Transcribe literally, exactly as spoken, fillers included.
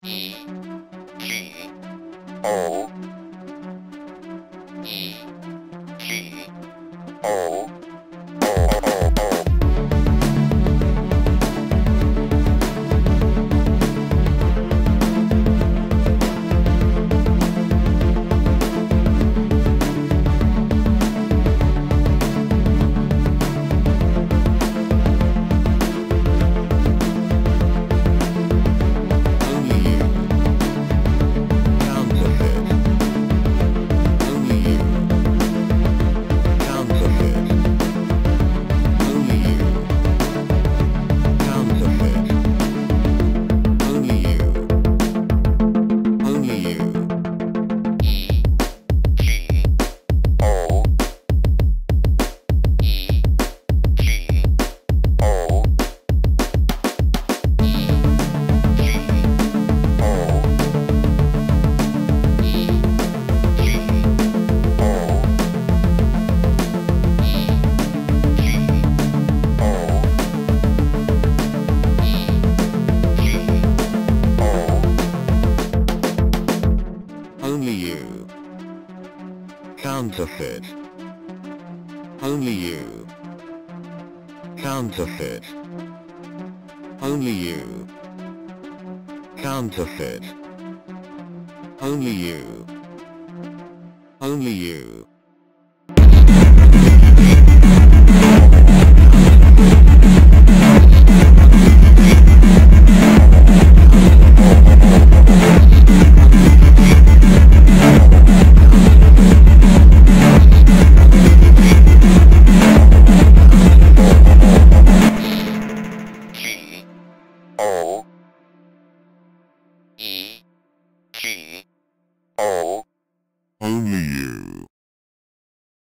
E G O E G O Counterfeit. Only you. Counterfeit. Only you. Counterfeit. Only you. Only you. O E G O Only you.